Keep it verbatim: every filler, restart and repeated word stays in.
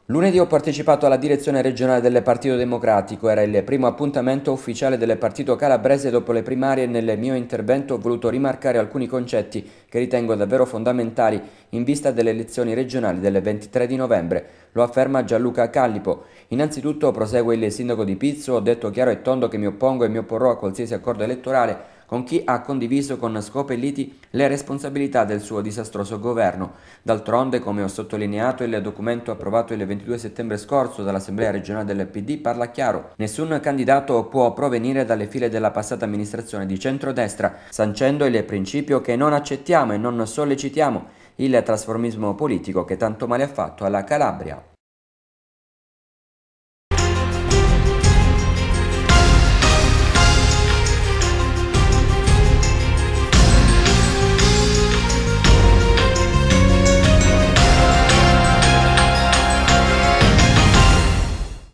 Lunedì ho partecipato alla direzione regionale del Partito Democratico, era il primo appuntamento ufficiale del partito calabrese dopo le primarie e nel mio intervento ho voluto rimarcare alcuni concetti che ritengo davvero fondamentali in vista delle elezioni regionali del ventitré di novembre, lo afferma Gianluca Callipo. Innanzitutto, prosegue il sindaco di Pizzo, ho detto chiaro e tondo che mi oppongo e mi opporrò a qualsiasi accordo elettorale con chi ha condiviso con scopelliti le responsabilità del suo disastroso governo. D'altronde, come ho sottolineato, il documento approvato il ventidue settembre scorso dall'Assemblea regionale del P D parla chiaro. Nessun candidato può provenire dalle file della passata amministrazione di centrodestra, sancendo il principio che non accettiamo e non sollecitiamo il trasformismo politico che tanto male ha fatto alla Calabria.